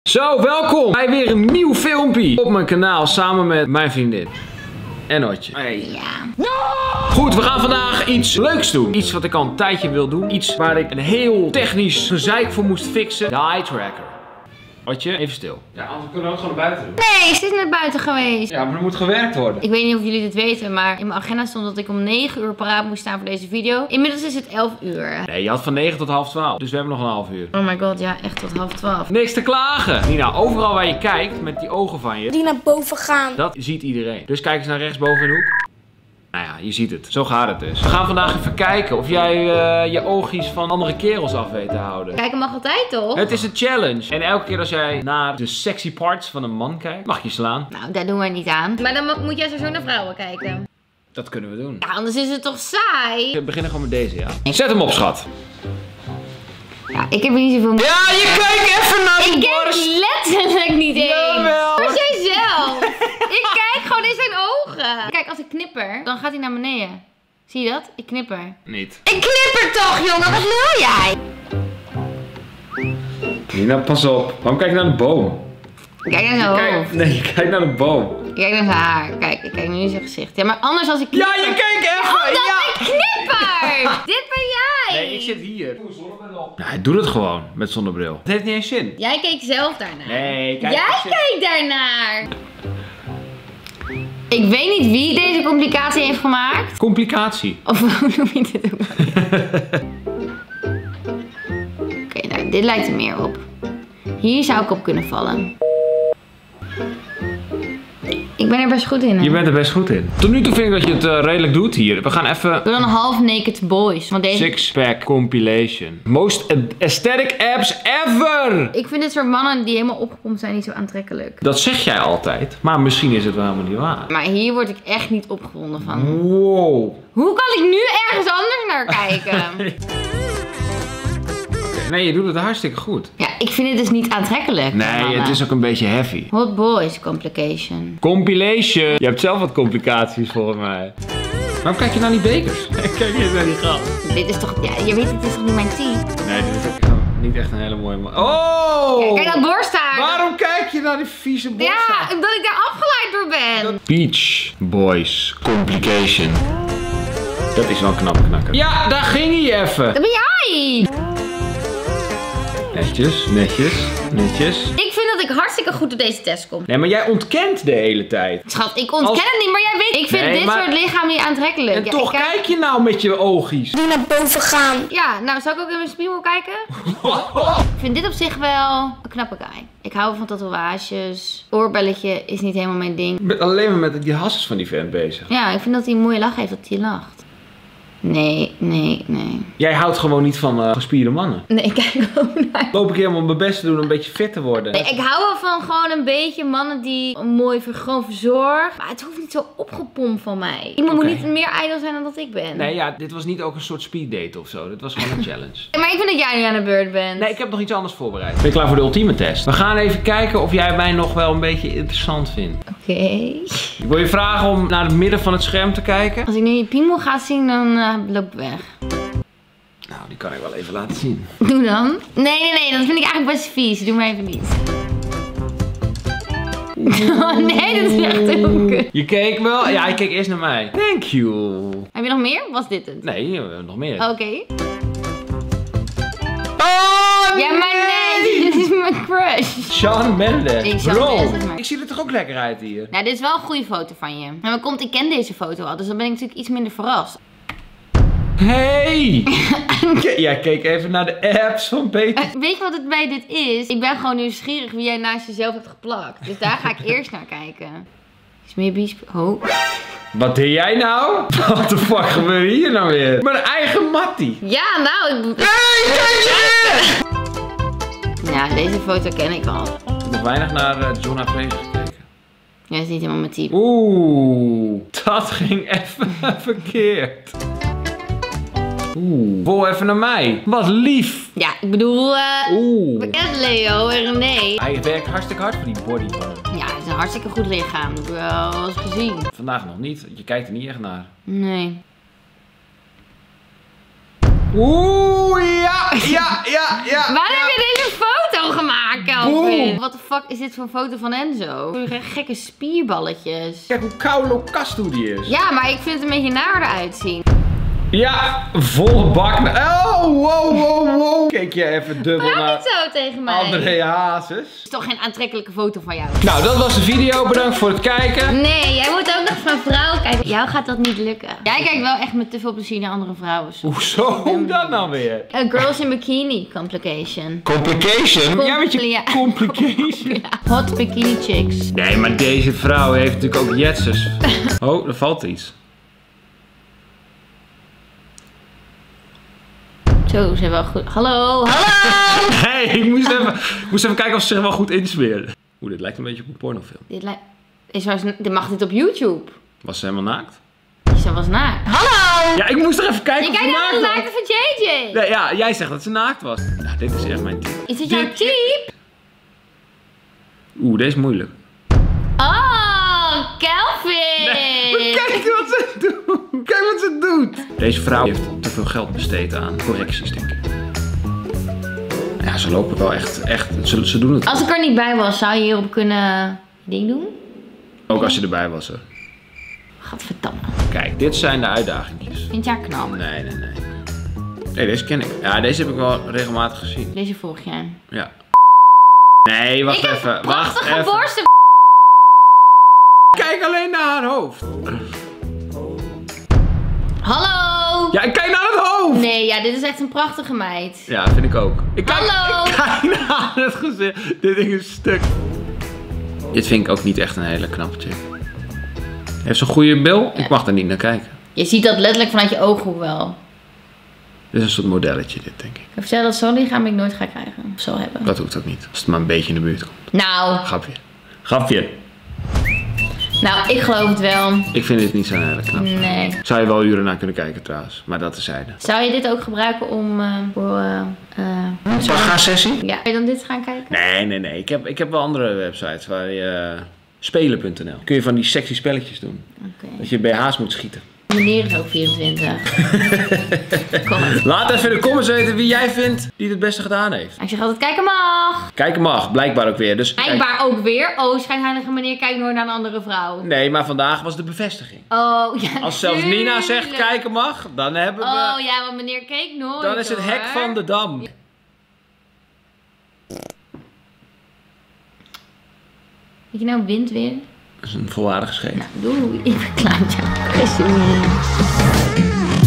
Zo, welkom bij weer een nieuw filmpje op mijn kanaal samen met mijn vriendin. En Otje. Hey. Ja. Goed, we gaan vandaag iets leuks doen. Iets wat ik al een tijdje wil doen. Iets waar ik een heel technisch gezeik voor moest fixen. De eye tracker. Otje, even stil. Ja, anders kunnen we ook gewoon naar buiten doen. Nee, ze is net buiten geweest. Ja, maar er moet gewerkt worden. Ik weet niet of jullie dit weten, maar in mijn agenda stond dat ik om 9 uur paraat moest staan voor deze video. Inmiddels is het 11 uur. Nee, je had van 9 tot half 12. Dus we hebben nog een half uur. Oh my god, ja, echt tot half 12. Niks te klagen. Nina, overal waar je kijkt met die ogen van je, die naar boven gaan. dat ziet iedereen. Dus kijk eens naar rechtsboven in de hoek. Nou ja, je ziet het. Zo gaat het dus. We gaan vandaag even kijken of jij je oogjes van andere kerels af weet te houden. Kijken mag altijd, toch? Het is een challenge. En elke keer als jij naar de sexy parts van een man kijkt, mag je slaan. Nou, daar doen wij niet aan. Maar dan moet jij sowieso naar vrouwen kijken. Dat kunnen we doen. Ja, anders is het toch saai? We beginnen gewoon met deze, ja. Zet hem op, schat. Ja, ik heb er niet zoveel... Ja, je kijkt even naar de borst. Ik kijk letterlijk niet eens. Jawel. Voor jijzelf. Ik kijk gewoon in zijn ogen. Kijk, als ik knipper, dan gaat hij naar beneden. Zie je dat? Ik knipper. Niet. Ik knipper toch, jongen? Wat wil jij? Nina, pas op. Waarom kijk je naar de boom? Kijk naar zijn hoofd. Nee, je kijkt naar de boom. Kijk naar zijn haar. Kijk, ik kijk nu in zijn gezicht. Ja, maar anders als ik knipper... Ja, je kijkt even. Omdat Ja. ik knipper! Dit ben jij! Nee, ik zit hier. Doe een zonnebril op. Nou, hij doet het gewoon met zonnebril. Het heeft niet eens zin. Jij keek zelf daarnaar. Nee, kijk. Jij keek daarnaar! Ik weet niet wie deze complicatie heeft gemaakt. Complicatie. Of hoe noem je dit ook? Oké, nou, dit lijkt er meer op. Hier zou ik op kunnen vallen. Ik ben er best goed in. Hè? Je bent er best goed in. Tot nu toe vind ik dat je het redelijk doet hier. We gaan even... Doe dan half naked boys. Want deze... Six-pack compilation. Most aesthetic abs ever! Ik vind dit soort mannen die helemaal opgepompt zijn niet zo aantrekkelijk. Dat zeg jij altijd. Maar misschien is het wel helemaal niet waar. Maar hier word ik echt niet opgewonden van. Wow. Hoe kan ik nu ergens anders naar kijken? Nee, je doet het hartstikke goed. Ja, ik vind het dus niet aantrekkelijk. Nee, mannen. het is ook een beetje heavy. Hot boys complication. Compilation. Je hebt zelf wat complicaties volgens mij. Waarom kijk je naar die bekers? Kijk eens naar die gat. Dit is toch, ja, je weet het is toch niet mijn type? Nee, dit is ook niet echt een hele mooie man. Oh! Kijk dat borsthaar. Waarom kijk je naar die vieze borsthaar? Ja, omdat ik daar afgeleid door ben. Beach Boys Complication. Dat is wel een knappe knakker. Ja, daar ging hij even. Dat ben jij. Netjes, netjes, netjes. Ik vind dat ik hartstikke goed op deze test kom. Nee, maar jij ontkent de hele tijd. Schat, ik ontken het niet, maar jij weet... Ik vind Nee, dit maar- soort lichaam niet aantrekkelijk. En Ja, toch ik kijk je nou met je oogjes. Die naar boven gaan. Ja, nou, zal ik ook in mijn spiegel kijken? Ik vind dit op zich wel een knappe guy. Ik hou van tatoeages. Oorbelletje is niet helemaal mijn ding. Ik ben alleen maar met die hasses van die vent bezig. Ja, ik vind dat hij een mooie lach heeft, dat hij lacht. Nee, nee, nee. Jij houdt gewoon niet van gespierde mannen. Nee, ik kijk gewoon naar... Loop ik helemaal mijn best te doen om een beetje fit te worden. Nee, ik hou wel van gewoon een beetje mannen die mooi gewoon verzorgd. Maar het hoeft niet zo opgepompt van mij. Iemand Oké. moet niet meer ijdel zijn dan dat ik ben. Nee, ja, dit was niet ook een soort speeddate of zo. Dit was gewoon een challenge. Maar ik vind dat jij nu aan de beurt bent. Nee, ik heb nog iets anders voorbereid. Ben je klaar voor de ultieme test? We gaan even kijken of jij mij nog wel een beetje interessant vindt. Oké. Ik wil je vragen om naar het midden van het scherm te kijken. Als ik nu je piemel ga zien, dan loop ik weg. Nou, die kan ik wel even laten zien. Doe dan. Nee, dat vind ik eigenlijk best vies. Doe maar even niet. Oh nee, dat is echt heel kut. Je keek wel? Ja, je keek eerst naar mij. Thank you. Heb je nog meer? Was dit het? Nee, we hebben nog meer. Oké. Oh, Ja, maar nee, dit is mijn crush. Shawn Mendes. Nee, Shawn Bro, Mendes is maar- ik zie er toch ook lekker uit hier. Nou, dit is wel een goede foto van je. Maar komt, ik ken deze foto al, dus dan ben ik natuurlijk iets minder verrast. Hey! Jij keek even naar de apps van Peter. Weet je wat het bij dit is? Ik ben gewoon nieuwsgierig wie jij naast jezelf hebt geplakt. Dus daar ga ik eerst naar kijken. Is meer bies... Oh. Wat deed jij nou? What the fuck gebeurt hier nou weer? Mijn eigen mattie. Ja, nou... Hey, kijk je weer! Ja, deze foto ken ik al. Ik heb nog weinig naar Jonah Fraser gekeken. Jij is niet helemaal mijn type. Oeh, dat ging even verkeerd. Oeh, vol even naar mij. Wat lief. Ja, ik bedoel... Oeh. Bekend Leo en René. Hij werkt hartstikke hard voor die body van hem. Ja, het is een hartstikke goed lichaam. Dat heb ik wel eens gezien. Vandaag nog niet. Je kijkt er niet echt naar. Nee. Oeh, ja. Waarom heb je deze foto gemaakt? Kelvin. Wat de fuck is dit voor een foto van Enzo? Gekke spierballetjes. Kijk hoe koude Kastoe die is. Ja, maar ik vind het een beetje naar eruit zien. Ja, volle bak. Oh, wow. Kijk je even dubbel Praat naar niet zo tegen mij. André Hazes. Het is toch geen aantrekkelijke foto van jou? Nou, dat was de video. Bedankt voor het kijken. Nee, jij moet ook nog van vrouwen kijken. Jou gaat dat niet lukken. Jij kijkt wel echt met te veel plezier naar andere vrouwen. Hoezo? Hoe dat nou weer? A girls in bikini complication. Complication? Ja, met je complication. Hot bikini chicks. Nee, maar deze vrouw heeft natuurlijk ook jetsers. Oh, er valt iets. Zo, ze wel goed. Hallo. Hey, ik moest even kijken of ze zich wel goed insmeerde. Oeh, dit lijkt een beetje op een pornofilm. Dit mag dit op YouTube. Was ze helemaal naakt? Ze was naakt. Hallo! Ja, ik moest er even kijken Je of ze kijkt naar de naakt was. naakte van JJ. Nee, ja, jij zegt dat ze naakt was. Nou, dit is echt mijn type. Is dit jouw type? Oeh, deze is moeilijk. Oh, Kelvin! Nee, maar kijk wat ze doet. Kijk wat ze doet. Deze vrouw heeft te veel geld besteed aan correcties, denk ik. Ja, ze lopen wel echt ze doen het. Als ik er niet bij was, zou je hierop kunnen ding doen? Ook als je erbij was, hoor. Gadverdamme. Kijk, dit zijn de uitdagingjes. Vind je haar knap? Nee. Nee, deze ken ik. Ja, deze heb ik wel regelmatig gezien. Deze volg jij. Ja. Nee, wacht Ik heb even. prachtige borsten. Kijk alleen naar haar hoofd. Hallo! Ja, ik kijk naar het hoofd. Nee, ja, dit is echt een prachtige meid. Ja, vind ik ook. Hallo! Ik kijk naar het gezicht. Dit ding is stuk. Dit vind ik ook niet echt een hele knappe chick. Heeft ze een goede bil? Ik mag er niet naar kijken. Je ziet dat letterlijk vanuit je ooghoek wel. Dit is een soort modelletje, dit denk ik. Ik kan vertellen dat zo'n lichaam ik nooit ga krijgen. Of zo hebben. Dat hoeft ook niet. Als het maar een beetje in de buurt komt. Nou. Grapje. Nou, ik geloof het wel. Ik vind dit niet zo'n hele knap. Nee. Zou je wel uren naar kunnen kijken trouwens. Maar dat terzijde. Zou je dit ook gebruiken om Sessie? Ja. Wil je dan dit gaan kijken? Nee. Ik heb wel andere websites waar je... Spelen.nl. Kun je van die sexy spelletjes doen. Oké. Dat je BH's moet schieten. Meneer is ook 24. Kom. Laat even in de comments weten wie jij vindt die het beste gedaan heeft. Ik zeg altijd kijken mag. Kijken mag, blijkbaar ook weer. Dus Blijkbaar ook weer. Oh, schijnheilige meneer kijkt nooit naar een andere vrouw. Nee, maar vandaag was de bevestiging. Oh, ja. Als zelfs Nina zegt kijken mag, dan hebben we... Oh ja, want meneer keek nooit. Dan is het hek van de dam. Weet je nou wind weer? Dat is een volwaardige scheet. Nou, doei. Ik ben klaar met jou.